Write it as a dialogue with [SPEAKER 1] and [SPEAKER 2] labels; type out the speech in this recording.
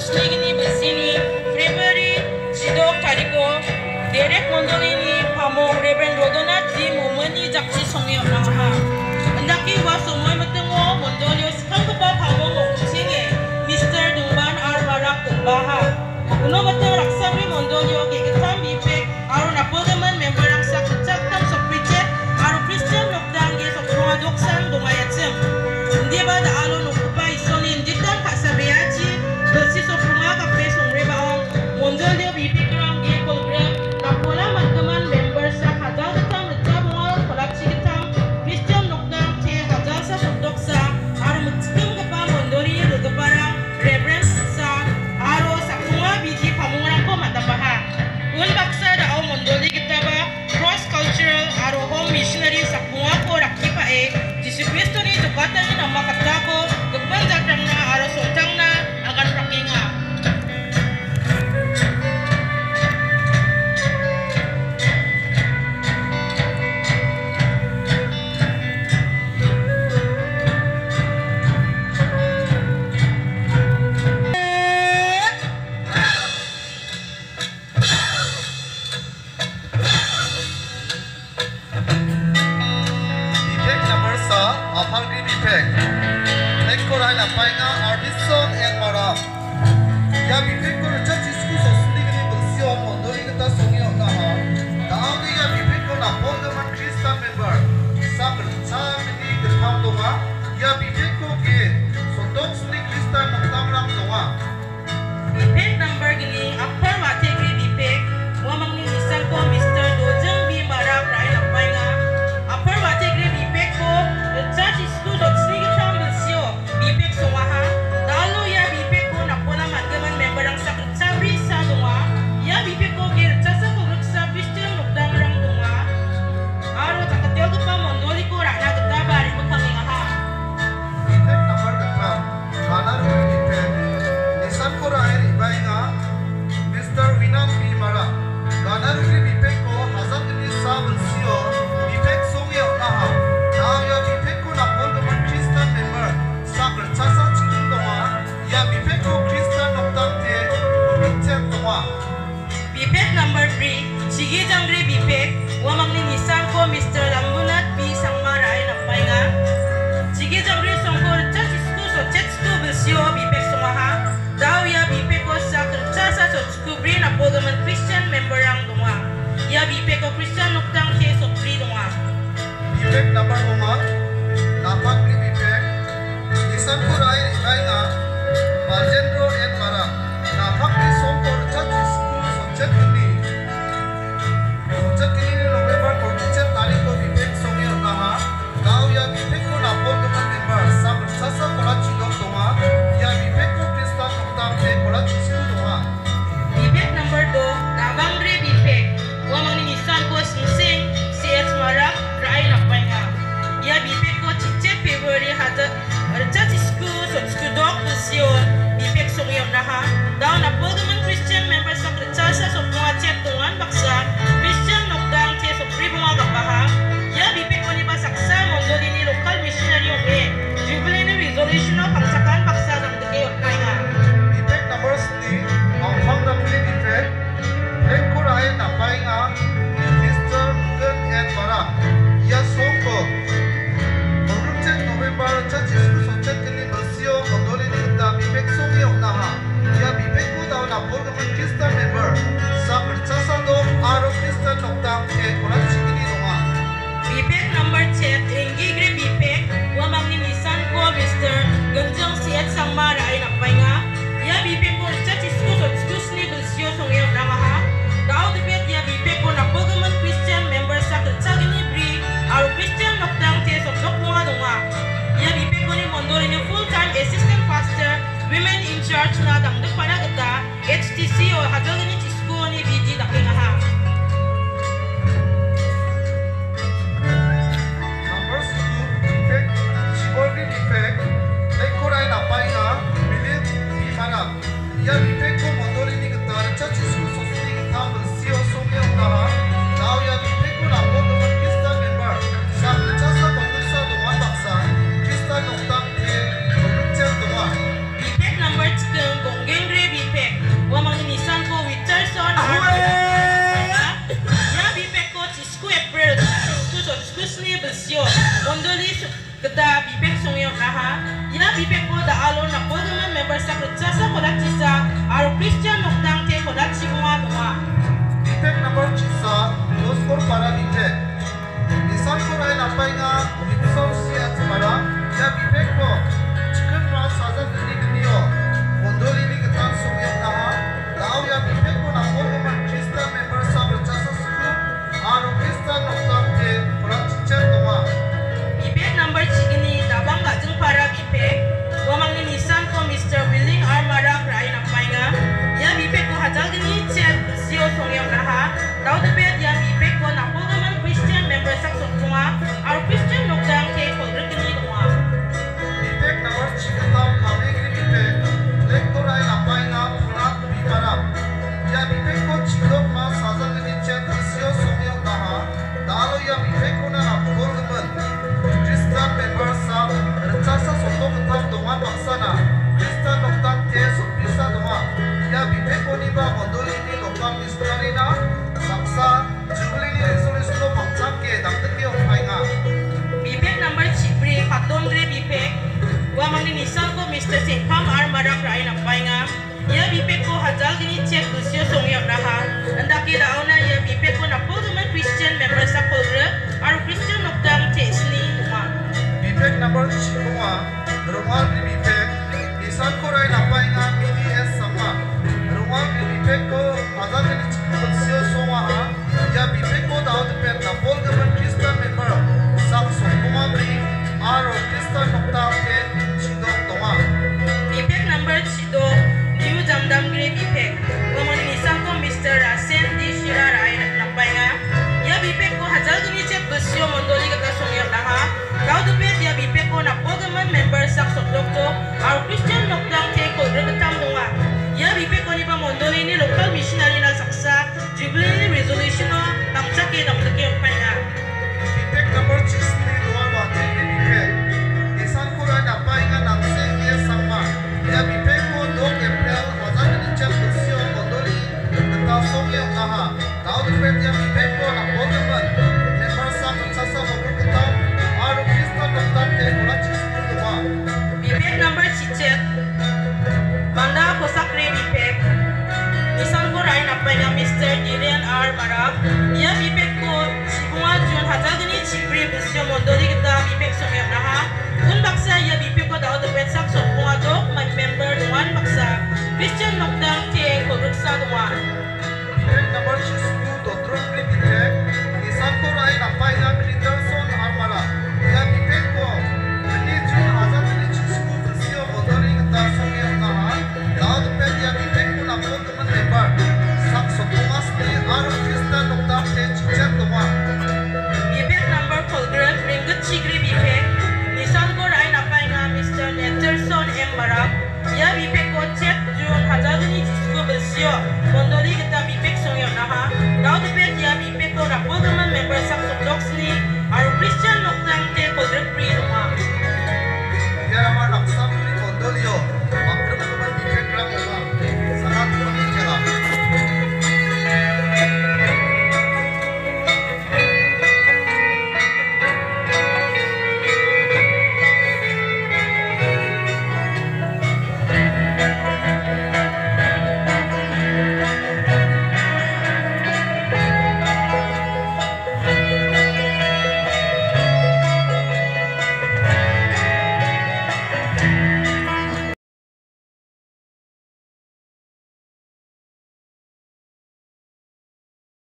[SPEAKER 1] slingini bersini, Februari, Sidok Tariko, Derek Mondolini, Pamong, Reverend Rodonat, di Mumani, Jakji Songi Onaha. Andaki wa semua metengo Mondolio sekarang kepa Pamong Oksinge, Mr. Dungban Arbarak Baha. Uno beteng raksabri Mondolio kegetam bipek, aru napogaman member raksa kecaktam sopicet, aru Christian lokdang ge sokronga doksan dongayatsem. Dia bada alo nukupa isoni inditan kak sabiaji, bersih sokronga kape songrebaong, Mondolio bipek kerang ge program, napola manteman member sa kadal ketam lecabongal kolapsi ketam, Christian lokdang te hadal sa sokdoksa, aru mecikum kepa Mondolio legebarang, Reverend sa, aru sakronga biji pamungan ko matabaha. Un baksa da au Mondoli kita ba cross cultural aru home missionary sakronga ko rakipa Jesu Kristo ni jukatan ni nama katako kekban jatang na aru sontang na akan rakinga.
[SPEAKER 2] Hungry Bipek, Nekorai na painga Arbison and Mara. Ya Bipek ko recha chisku sosli gini bersio Mondoli kita songi ona ha. Tahu ni ya Bipek ko na Bolgaman Christian member. Sa kerja ini ketam donga. Ya Bipek ko ke sotok sli Christian mengtamrang donga.
[SPEAKER 1] Bipek number gini upper wategri Bipek, wamang ni nisan ko Mr. Dojeng bi Mara prai na painga. Upper wategri Bipek ko recha chisku sosli kita bersio Bipek songaha. Dalu ya Bipek ko napola mangaman member ang sa kerja bisa donga. Ya Bipek ko ke recha sa kuruksa Christian lokdang rang donga. Aro takatyo ko pa Mondoli ko rana kita bari magkangingaha.
[SPEAKER 2] Bipek number ketam. Kanar Bipek. Nisan ko rai ibainga Mr. Winan B. Mara. Kanar Bipek ko hazat ini sa bersio Bipek songi ona ha. Tahu ya Bipek ko na Bolgaman Christian member. Sa kerja sa cikin donga. Ya Bipek ko Christian noktang te Bipek donga.
[SPEAKER 1] Bipek number 3, Sige Jangre Bipek, wamang ni nisan ko Mr. Lambunat B. Sangmaray na painga. Sige Jangre songkor chasisku so chetsku bersio Bipek songaha. Daw ya Bipek ko sa kerja sa so skubri na Bolgaman Christian member ang donga. Ya Bipek ko Christian noktang te so pri donga.
[SPEAKER 2] Bipek number 5. Napak ni Bipek. Nisan ko rai ibainga Marjendro and Mara. Napak ni songkor chasisku so chetkini. Chetkini November 27 तारीख को Bipek songi ona ha. Daw ya Bipek ko na Bolgaman member. Sa kerja sa kolachi dok donga. Ya Bipek ko Christian noktang te kolachi siku donga.
[SPEAKER 1] Bipek number 2, Nabangre Bipek, wamang ni nisan ko Sing CS Marak rai na painga. Ya Bipek ko cice Februari hada recha cisku so cisku dok bersio Bipek songyom naha. Daw na Bolgaman Christian member sa kerja sa so bunga chat tungan baksa Christian nokdang te so pri bunga kapaha. Ya Bipek ko ni basaksa Mondoli ni local missionary yung Jubilee ni resolution no pangsakan baksa ng degayot painga.
[SPEAKER 2] Bipek number 3. Ang pangdamli Bipek. Bipek ko rai na painga Mr. Mugen and Mara. Ya songko. Pagrucet November chachisku socet kini bersio Mondoli ni kita Bipek songi ona ha. Ya Bipek ko daw na Bolgaman Christian member. Sa kerja sa dok aro Christian noktang te kolachi kini donga.
[SPEAKER 1] Bipek number 10, Enggigre Bipek, wamang ni nisan ko Mr. Genjang Siat Sangmaray na painga. Ya Bipek ko chachisku so skusni bersio songyom namaha. Daw debet ya Bipek ko na Bolgaman Christian member sa kerja gini bri, aro Christian nokdang te so dok mga donga. Ya Bipek ko ni Mondoli ni full-time assistant pastor, women in charge na dangduk panagata, HTC o hadal ni chisku ni BG dakingaha.
[SPEAKER 2] Number 2, Bipek, Shibolgi Bipek, Nekorai na painga, Milit Bimara. Ya Bipek ko Mondoli ni kita recha chisku sosli kita bersio songi ona ha. Daw ya Bipek ko na Bolgaman Christian member. Sa kerja sa pagkursa dongan baksa Christian noktang te pagrucet donga.
[SPEAKER 1] Bipek number 10, Gonggengre Bipek, soskusni bersio mondoli kata bibek songyo naha ya bibek ko da alo na pogman member sa kutsa kodachisa aro Christian nokdang te kodachi kuma noa
[SPEAKER 2] Bipek number 6 Doskor para bipek Nisan korai napainga Bipsor siya para ya bipek ko Chicken ma saza gini giniyo Mondoli ni ketan sumiyong naha Dao ya bipek ko na pogman Christian member sa kutsa suku aro Christian nokdang te kodachi noa
[SPEAKER 1] bibek number 3 ni dabang gajeng para bibek wamang ni nisan ko Mr. Willing Armara krai napainga ya bibek ko hajal gini chat sio songyam naha tau debet ya bibek ko na pogman Christian member sak sokuma aro Christian nokdang te kodrek gini noa
[SPEAKER 2] Bipek number 7 tam kami gini bipek Lek korai napainga Purat biparap Ya bipek ko chidok ma saza gini chat sio sumiyong naha Dalo ya bipek ko na napogman Christian member sa Rechasa soto ketam donga paksana Christian noktan te supisa donga Ya bipek ko ni ba mondoli ni lokam missionary na Saksa jubli ni resolution no pangcham ke dangteke opainga
[SPEAKER 1] bibek number 3 paton dre bibek wamang ni nisan ko Mr. Singpam Armara krai napainga ya bibek ko hajal gini chat sio songyam naha andaki dauna ya bibek ko na pogman Christian member sak kodrek aro Christian nokdang te sni noa
[SPEAKER 2] Bipek number 5 Rungal beli bipek Nisan korai napainga mini es sama Rungal beli bipek ko Azal kini cikgu bersio songa ha Ya bipek ko daud pet napol gaman Christian member Sak sokuma beli Aro Christian nokta ke Chidok donga
[SPEAKER 1] bibek number 7 new jamdam gre bibek wamang ni nisan ko Mr. Rasen di Shira rai napainga ya bibek ko hajal gini chat bersio mondoli kata songyam naha tau debet ya bibek ko na pogman member sak sotlok to aro Christian nokdang te kodrek ketam donga ya bibek ko ni ba mondoli ni local missionary na saksa jubilee resolution no tamchake damtake upainga
[SPEAKER 2] Bipek number 6 ni luar wate beli bipek Nisan korai napainga nangse ye sama Ya bipek ko dok April Azal kini chat bersio mondoli Tentang songyong naha Daud pet ya bipek ko napol gaman Member sa kutsasa mabur ketam Aro Christian noktan te kodachi suku donga
[SPEAKER 1] bibek number 7 banda kosak re bibek nisan ko rai napainga Mr. Dirian R. Marab ya bibek ko sibunga jun hajal gini chipri bersio mondoli kita bibek songyam naha kun baksa ya bibek ko daud pet sak sokpunga dok my member duan baksa Christian nokdang te kodrek sa duan
[SPEAKER 2] Bipek number 7